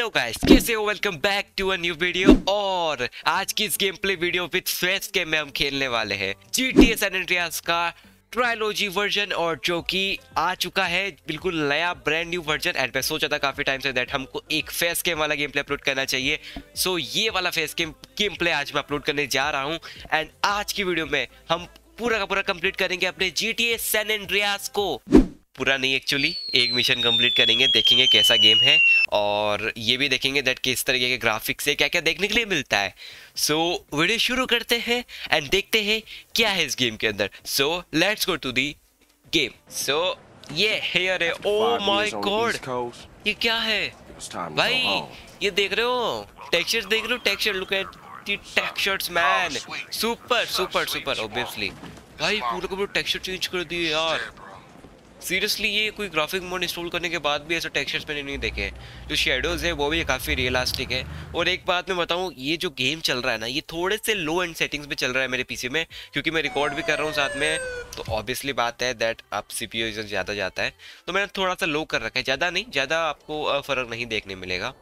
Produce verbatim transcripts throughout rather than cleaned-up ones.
Hello guys, कैसे हो? Welcome back to a new video. और आज की इस game play video with face के में हम खेलने वाले हैं जीटीए सैन एंड्रियास का ट्रायलॉजी वर्जन, और जो कि आ चुका है बिल्कुल नया ब्रांड न्यू वर्जन। एंड मैं सोचा था काफी टाइम से दैट हमको एक फेस गेम वाला गेम प्ले अपलोड करना चाहिए। सो so, ये वाला फेस गेम गेम प्ले आज मैं अपलोड करने जा रहा हूँ। एंड आज की वीडियो में हम पूरा का पूरा कंप्लीट करेंगे अपने जीटीए सैन एंड्रियास को। पूरा नहीं, एक्चुअली एक मिशन कंप्लीट करेंगे, देखेंगे कैसा गेम है, और ये भी देखेंगे दैट किस तरीके के ग्राफिक्स से क्या क्या देखने के लिए मिलता है। सो so, वीडियो शुरू करते हैं एंड देखते हैं क्या है इस गेम के अंदर। So let's go to the game. So ये हियर है। ओ माय गॉड, ये क्या है भाई? ये देख रहे हो टेक्सचर्स? देख रहे हो texture? Look at the textures man, super super super. Obviously भाई पूरा का पूरा टेक्सचर चेंज कर दिए यार। सीरियसली ये कोई ग्राफिक मोड इंस्टॉल करने के बाद भी ऐसे टेक्सचर्स मैंने नहीं देखे। जो शेडोज है वो भी काफ़ी रियलिस्टिक है। और एक बात मैं बताऊं, ये जो गेम चल रहा है ना, ये थोड़े से लो एंड सेटिंग्स में चल रहा है मेरे पीसी में, क्योंकि मैं रिकॉर्ड भी कर रहा हूँ साथ में। तो ऑब्वियसली बात है दैट आप सीपीयू यूजर ज़्यादा जाता है, तो मैंने थोड़ा सा लो कर रखा है। ज़्यादा नहीं, ज़्यादा आपको फ़र्क नहीं देखने मिलेगा।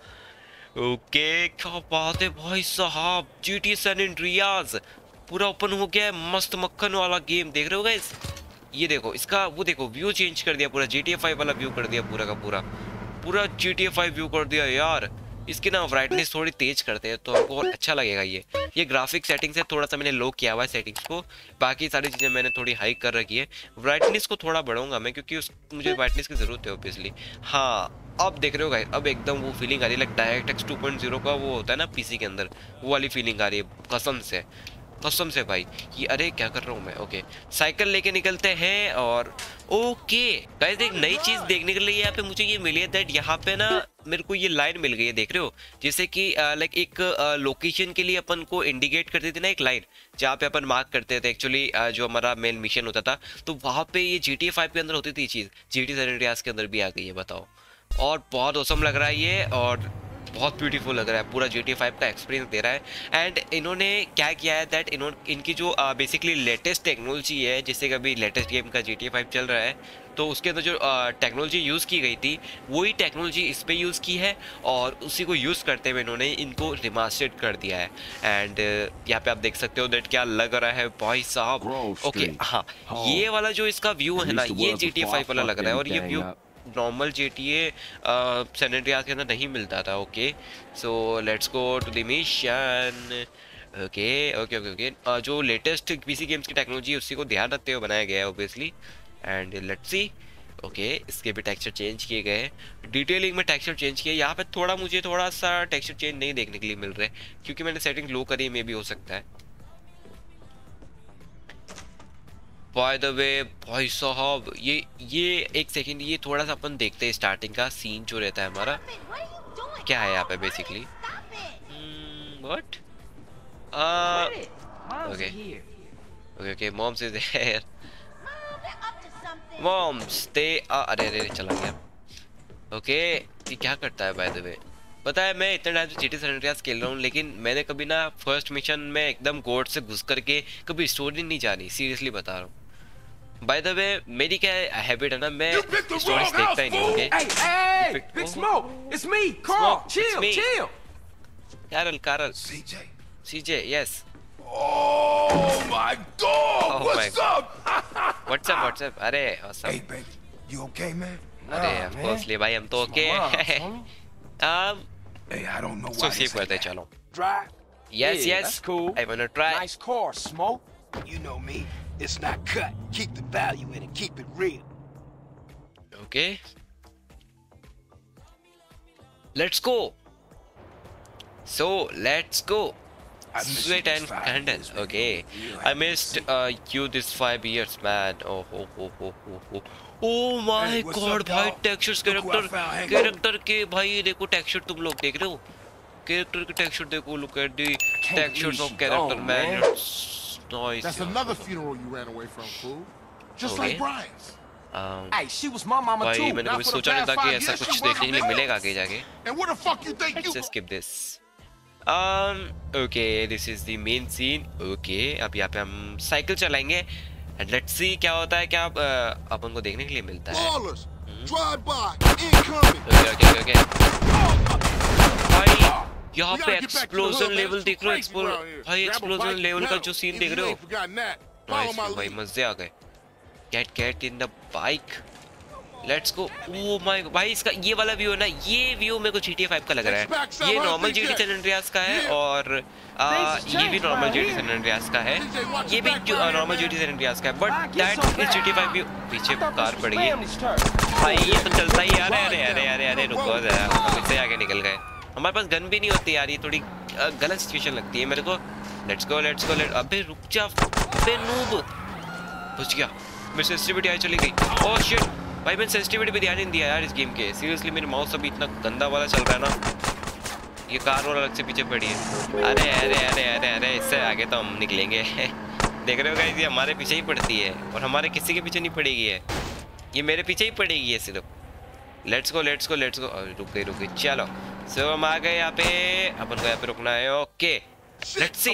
ओके, क्या बात है भाई साहब। जीटीए सैन एंड्रियास पूरा ओपन हो गया है, मस्त मक्खन वाला गेम। देख रहे हो गाइस? ये देखो इसका, वो देखो व्यू चेंज कर दिया पूरा, जीटीए फाइव वाला व्यू कर दिया पूरा का पूरा, पूरा जीटीए फाइव व्यू कर दिया यार। इसकी ना ब्राइटनेस थोड़ी तेज करते हैं तो हमको और अच्छा लगेगा। ये ये ग्राफिक सेटिंग्स है, थोड़ा सा मैंने लो किया हुआ है सेटिंग्स को, बाकी सारी चीज़ें मैंने थोड़ी हाई कर रखी है। ब्राइटनेस को थोड़ा बढ़ाऊंगा मैं, क्योंकि उस मुझे ब्राइटनेस की ज़रूरत है ऑब्वियसली। हाँ, अब देख रहे हो गाइस, अब एकदम वो फीलिंग आ रही है like direct to point zero का वो होता है ना पीसी के अंदर, वो वाली फीलिंग आ रही है कसम से, कसम से भाई। ये अरे क्या कर रहा हूँ मैं? ओके, साइकिल लेके निकलते हैं। और ओके गाइस, एक नई चीज़ देखने के लिए यहाँ पे मुझे ये मिली है दैट यहाँ पे ना मेरे को ये लाइन मिल गई है, देख रहे हो? जैसे कि लाइक एक लोकेशन के लिए अपन को इंडिकेट करते थे ना एक लाइन, जहाँ पे अपन मार्क करते थे एक्चुअली जो हमारा मेन मिशन होता था। तो वहाँ पे ये जी टी ए फाइव के अंदर होती थी चीज़, जीटीए सैन एंड्रियास के अंदर भी आ गई है, बताओ। और बहुत औसम लग रहा है ये, और बहुत ब्यूटीफुल लग रहा है, पूरा जीटीए फाइव का एक्सपीरियंस दे रहा है। एंड इन्होंने क्या किया है दैट इन्होंने इनकी जो बेसिकली लेटेस्ट टेक्नोलॉजी है, जिससे कि अभी लेटेस्ट गेम का जीटीए फाइव चल रहा है, तो उसके अंदर जो टेक्नोलॉजी यूज़ की गई थी वही टेक्नोलॉजी इस पर यूज़ की है, और उसी को यूज़ करते हुए इन्होंने इनको रिमास्टर्ड कर दिया है। एंड यहाँ पे आप देख सकते हो दैट क्या लग रहा है भाई साहब। ओके हाँ, ये वाला जो इसका व्यू है ना, ये जीटीए फाइव वाला लग रहा है, और ये view normal GTA San Andreas के अंदर नहीं मिलता था। Okay, so let's go to the mission. Okay okay okay okay जो लेटेस्ट पीसी गेम्स की टेक्नोलॉजी है उसी को ध्यान रखते हुए बनाया गया है obviously. And let's see. Okay, इसके भी टेक्सचर चेंज किए गए हैं, डिटेलिंग में टेक्सचर चेंज किए। यहाँ पे थोड़ा मुझे थोड़ा सा टेक्सचर चेंज नहीं देखने के लिए मिल रहा है, क्योंकि मैंने सेटिंग लो करी, में भी हो सकता है। बाय द वे भाई साहब, ये ये एक सेकंड, ये थोड़ा सा अपन देखते हैं स्टार्टिंग का सीन जो रहता है हमारा, क्या है यहाँ पे basically. What? Okay okay okay, moms is there, moms they. अरे अरे चला गया। ओके, ये क्या करता है बाय द वे? पता है मैं इतने टाइम से जीटीए सैन एंड्रियास खेल रहा हूँ, लेकिन मैंने कभी ना फर्स्ट मिशन में एकदम गोड से घुस करके कभी स्टोरी नहीं जानी, सीरियसली बता रहा हूँ। बाय द वे मेरी क्या हैबिट है ना, मैं स्टोरीज देखता ही नहीं। Okay, Big Smoke, it's me, Carl. Chill, chill. Carl, Carl. CJ, CJ, yes. Oh my God! What's up? What's up? What's up? अरे awesome. Hey baby, you okay man? अरे of course ले भाई, हम तो okay. um, Hey, I don't know why. So save करते चलो। Drive? Yes, yes. That's cool. I wanna try. Nice car, Smoke. You know me. It's not cut. Keep the value in it. Keep it real. Okay. Let's go. So let's go. Sweet and candle. Okay. I missed uh, you this five years, man. Oh, oh, oh, oh, oh, oh. Oh my God, भाई textures character character के भाई देखो texture, तुम लोग देख रहे हो character के टेक्सचर देखो। Look at the textures of character, man. Nice. That's another funeral you ran away from, fool. Just like Brian's. Um, Hey, she was my mama too. भाई मैंने कभी सोचा नहीं था कि ऐसा कुछ देखने के लिए मिलेगा आगे जाके। And where the fuck you think you? Let's skip this. Um, okay, this is the main scene. Okay, अब यहाँ पे हम साइकिल चलाएंगे and let's see क्या होता है, क्या अपन को देखने के लिए मिलता है। Drive by, incoming. Okay, okay, okay. यहाँ We पे gotta get back to the hood, explosion man. Level It's देख रहे हो? crazy around here. भाई Grab a explosion bike, level का pedal. जो सीन If देख you रहे हो? ain't forgotten that. Follow my nice भाई, lead. मजे आ गए। Get get in the bike, let's go. Oh my भाई, इसका ये वाला व्यू है ना, ये व्यू मेरे को जी टी ए फाइव का लग रहा है। ये normal G T San Andreas का है और आ, ये भी normal G T San Andreas का है, ये भी normal G T San Andreas का है, but that is G T five view. पीछे कार पड़ गई भाई, ये तो चलता ही यार। अरे अरे अरे अरे रुको जरा, हम इससे आगे निकल गए। हमारे पास गन भी नहीं होती यार, ये थोड़ी गलत सिचुएशन लगती है मेरे को। Let's go let's go let अबे रुक जा, अबे नूब बच गया। मेरी सेंसिटिविटी आई चली गई। ओह शिट भाई, मैंने सेंसिटिविटी पे ध्यान नहीं दिया यार इस गेम के। सीरियसली मेरे माउस अभी इतना गंदा वाला चल रहा है ना। ये कार और अलग से पीछे पड़ी है। अरे अरे अरे अरे अरे इससे आगे तो हम निकलेंगे। देख रहे हो गाइस, ये हमारे पीछे ही पड़ती है और हमारे किसी के पीछे नहीं पड़ेगी है, ये मेरे पीछे ही पड़ेगी है सिर्फ। Let's go let's go let's go. रुक गई रुक गई, चलो सो हम आ गए यहाँ पे। अपन को यहाँ पे रुकना है। Okay let's see.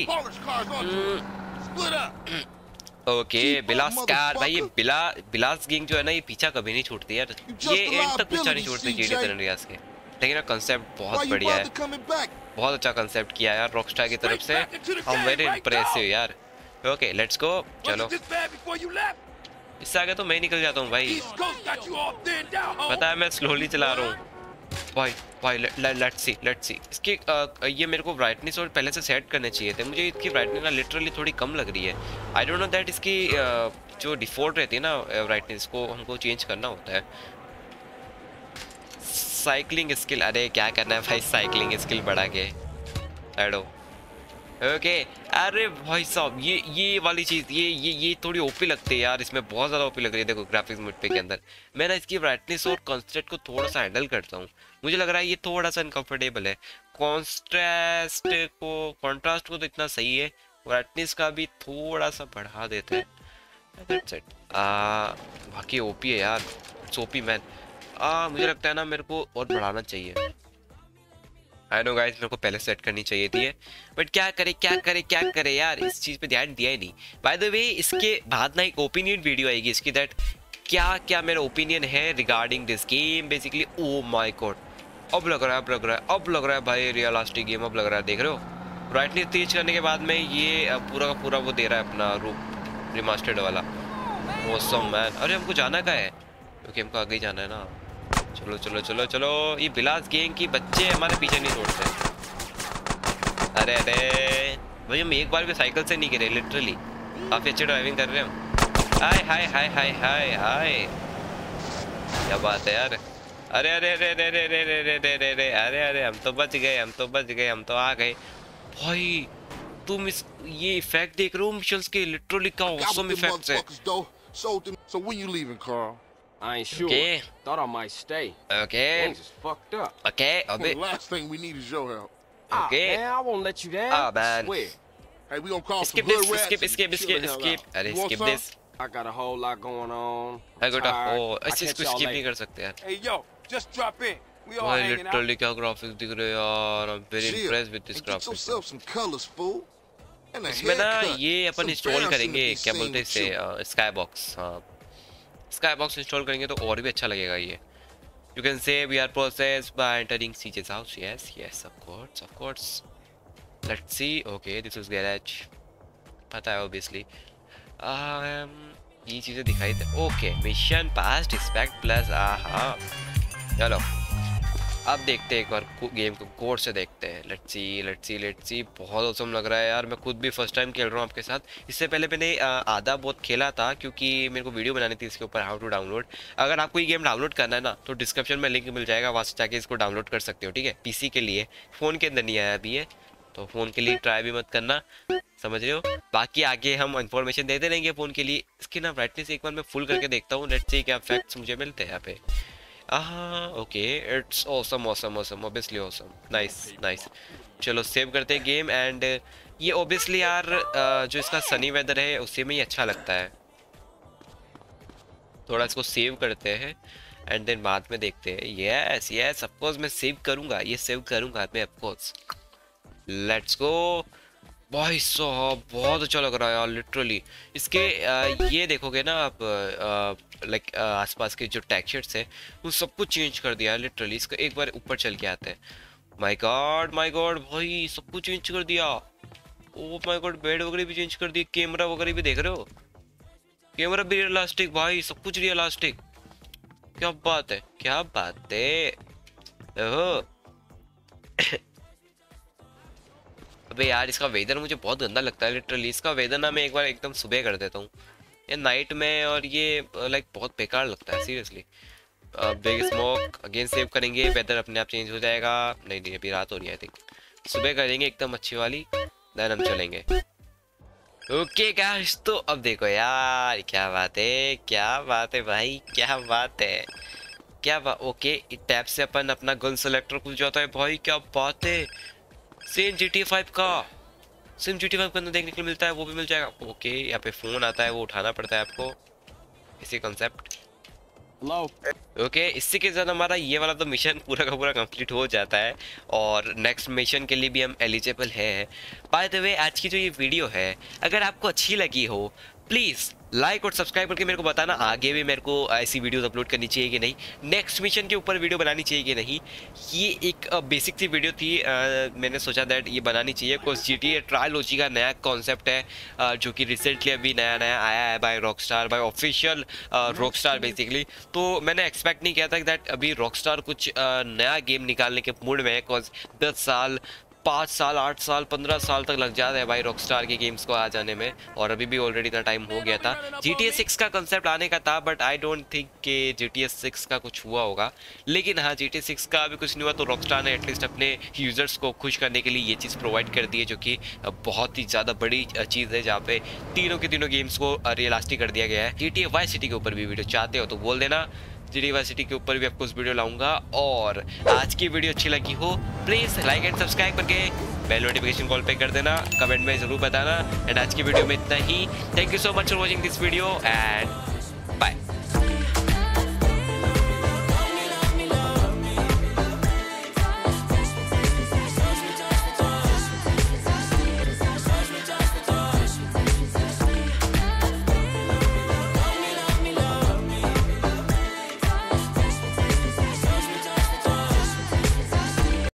ओके बिलास कार भाई, ये बिला बिलास गैंग जो है ना, ये पीछा कभी नहीं छोड़ती यार, ये एंड तक पीछा नहीं छोड़ती जी टी सैन एंड्रियास के। लेकिन ना कंसेप्ट बहुत बढ़िया है, बहुत अच्छा कंसेप्ट किया है यार रॉकस्टार की तरफ से। हम वेरी इम्प्रेसिव यार। ओके लेट्स गो, चलो इससे आगे तो मैं निकल जाता हूँ भाई, पता है मैं स्लोली चला रहा हूँ भाई भाई। लेट्स सी लेट्स सी इसकी uh, ये मेरे को ब्राइटनेस और पहले से सेट करने चाहिए थे। मुझे इसकी ब्राइटनेस ना लिटरली थोड़ी कम लग रही है। आई डोंट नो दैट इसकी uh, जो डिफ़ॉल्ट रहती है ना ब्राइटनेस को हमको चेंज करना होता है। साइकिलिंग स्किल, अरे क्या करना है भाई साइकिलिंग स्किल बढ़ा के एडो। ओके अरे भाई साहब, ये ये वाली चीज़ ये ये ये थोड़ी ओपी लगती है यार, इसमें बहुत ज़्यादा ओपी लग रही है। देखो ग्राफिक्स मोड पे के अंदर मैं ना इसकी ब्राइटनेस और कॉन्ट्रास्ट को थोड़ा सा हैंडल करता हूँ। मुझे लग रहा है ये थोड़ा सा अनकंफर्टेबल है। कॉन्ट्रास्ट को कॉन्ट्रास्ट को तो इतना सही है, ब्राइटनेस का भी थोड़ा सा बढ़ा देते हैं। That's it. बाकी ओपी है यार, ओपी मैन। आ मुझे लगता है ना मेरे को और बढ़ाना चाहिए। आई नो गाइस, मेरे को पहले सेट करनी चाहिए थी, बट क्या करे क्या करे क्या करे यार, इस चीज़ पे ध्यान दिया ही नहीं। बाय द वे इसके बाद ना एक ओपिनियन वीडियो आएगी इसकी, दैट क्या क्या मेरा ओपिनियन है regarding this game basically. Oh my God, अब लग रहा है अब लग रहा है अब लग रहा है भाई रियलिस्टिक गेम अब लग रहा है। देख रहे हो ब्राइटनेस तेज करने के बाद में ये पूरा का पूरा वो दे रहा है अपना रूप रिमास्टर्ड वाला। Awesome man. अरे हमको जाना कहाँ है, क्योंकि हमको आगे ही जाना है ना। चलो चलो चलो चलो, ये बिलास गैंग की बच्चे हमारे पीछे नहीं छोड़ते। अरे अरे भाई, हम एक बार भी साइकिल से नहीं गिरे लिटरली, काफ़ी अच्छी ड्राइविंग कर रहे हैं हम। हाय हाय हाय हाय हाय हाय, क्या बात है यार। अरे अरे अरे अरे अरे अरे अरे अरे अरे अरे अरे अरे हम तो बच गए हम तो बच गए हम तो आ गए भाई। तुम इस ये इफेक्ट देख रहे हो मिशंस के, लिटरली क्या ऑसम इफेक्ट्स है। So when you leaving, Carl? I ain't sure. Okay. Thought I might stay. Okay. Things is fucked up. Okay. The last thing we need is your help. Okay. Ah, man, I won't let you down. Ah, man. I swear. Hey, we gonna call Skip some this. hood rats. Skip. and Skip. chill Skip. the hell Skip. out. अरे You want skip some? this. I got a whole lot going on. I got a Tired. oh, I ऐसे catch इसको y'all skip नहीं later. कर सकते यार। Hey, yo, just drop in. We all भाई hanging out. Literally क्या graphics दिख रहे हैं यार। I'm very Chill. impressed with this And get graphics. yourself some colors, fool. And a इसमें ना haircut. ये अपन It's इंस्टॉल embarrassing करेंगे, to be क्या seen बोलते हैं with इसे, you. Skybox. हाँ स्काई बॉक्स इंस्टॉल करेंगे तो और भी अच्छा लगेगा ये। You can say we are processed by entering C J's house. Yes, yes, of course, of course. Let's see. Okay, this is garage. पता है obviously. Um, ये चीज़ें दिखाई दे। Okay, mission passed, respect plus. आहा, चलो अब देखते हैं एक बार गेम को कोड से देखते हैं। Let's see let's see let's see बहुत औसम लग रहा है यार। मैं खुद भी फर्स्ट टाइम खेल रहा हूँ आपके साथ। इससे पहले मैंने आधा बहुत खेला था क्योंकि मेरे को वीडियो बनानी थी इसके ऊपर, हाउ टू डाउनलोड। अगर आपको ये गेम डाउनलोड करना है ना तो डिस्क्रिप्शन में लिंक मिल जाएगा, वहाँ से जाके इसको डाउनलोड कर सकते हो। ठीक है, पीसी के लिए, फ़ोन के अंदर नहीं आया अभी है, तो फ़ोन के लिए ट्राई भी मत करना, समझ रहे हो। बाकी आगे हम इन्फॉर्मेशन देते रहेंगे फ़ोन के लिए। इसकी ना ब्राइटनेस एक बार मैं फुल करके देखता हूँ, लेट्स सी क्या फैक्ट्स मुझे मिलते हैं यहाँ पे। Ah, okay, it's awesome, awesome, awesome, obviously awesome, nice, nice. चलो सेव करते हैं गेम। एंड ये obviously यार जो इसका सनी वेदर है उसी में ही अच्छा लगता है। थोड़ा इसको सेव करते हैं एंड देन बाद में देखते हैं। यस यस ऑफ कोर्स मैं सेव करूँगा, ये सेव करूँगा मैं ऑफ कोर्स। लेट्स गो भाई साहब, बहुत अच्छा लग रहा है यार लिटरली। इसके आ, ये देखोगे ना आप, लाइक आसपास के जो टेक्सचर्स है वो सब कुछ चेंज कर दिया है लिटरली। इसका एक बार ऊपर चल के आते हैं। माय गॉड माय गॉड भाई सब कुछ चेंज कर दिया। ओह माय गॉड बेड वगैरह भी चेंज कर दिए, कैमरा वगैरह भी देख रहे हो, कैमरा भी रियलिस्टिक भाई, सब कुछ रियलिस्टिक। क्या बात है क्या बात है। ओहो अबे यार इसका वेदर मुझे बहुत गंदा लगता है लिटरली। इसका वेदर ना मैं एक बार एकदम सुबह कर देता हूँ ये नाइट में, और ये लाइक बहुत बेकार लगता है seriously. Big Smoke again save करेंगे, वेदर अपने आप चेंज हो जाएगा। नहीं नहीं अभी रात हो रही है, आई थिंक सुबह करेंगे एकदम अच्छी वाली, देन हम चलेंगे। ओके गाइस तो अब देखो यार क्या बात है क्या बात है भाई, क्या बात है क्या बात। ओके टैब से अपन अपना गन सेलेक्टर खुल जाता है भाई, क्या बात है। Same G T A five का same G T A five के अंदर देखने को मिलता है, वो भी मिल जाएगा। ओके यहाँ पे फोन आता है, वो उठाना पड़ता है आपको, इसी कॉन्सेप्ट। Hello? ओके इससे के साथ हमारा ये वाला तो मिशन पूरा का पूरा कंप्लीट हो जाता है, और नेक्स्ट मिशन के लिए भी हम एलिजिबल है। बाय द वे आज की जो ये वीडियो है अगर आपको अच्छी लगी हो प्लीज़ लाइक और सब्सक्राइब करके मेरे को बताना आगे भी मेरे को ऐसी वीडियोस अपलोड करनी चाहिए कि नहीं, नेक्स्ट मिशन के ऊपर वीडियो बनानी चाहिए कि नहीं। ये एक बेसिक सी वीडियो थी, आ, मैंने सोचा दैट ये बनानी चाहिए because G T A trilogy का नया कॉन्सेप्ट है, आ, जो कि रिसेंटली अभी नया नया आया है by Rockstar, by official Rockstar basically. तो मैंने एक्सपेक्ट नहीं किया था दैट अभी रॉकस्टार कुछ आ, नया गेम निकालने के मूड में है, बिकॉज दस साल पाँच साल आठ साल पंद्रह साल तक लग जाता है भाई रॉकस्टार के गेम्स को आ जाने में, और अभी भी ऑलरेडी इतना टाइम हो गया था। जी टी ए सिक्स का कंसेप्ट आने का था बट आई डोंट थिंक कि जी टी ए सिक्स का कुछ हुआ होगा। लेकिन हाँ जी टी ए सिक्स का अभी कुछ नहीं हुआ, तो रॉकस्टार ने एटलीस्ट अपने यूज़र्स को खुश करने के लिए ये चीज़ प्रोवाइड कर दी है, जो कि बहुत ही ज़्यादा बड़ी चीज़ है, जहाँ पे तीनों के तीनों गेम्स को रियलिस्टिक कर दिया गया है। G T A Vice City के ऊपर भी वीडियो चाहते हो तो बोल देना, G T A Vice City के ऊपर भी आपको उस वीडियो लाऊंगा। और आज की वीडियो अच्छी लगी हो प्लीज़ लाइक एंड सब्सक्राइब करके बेल नोटिफिकेशन कॉल पे कर देना, कमेंट में ज़रूर बताना। एंड आज की वीडियो में इतना ही। Thank you so much for watching this video and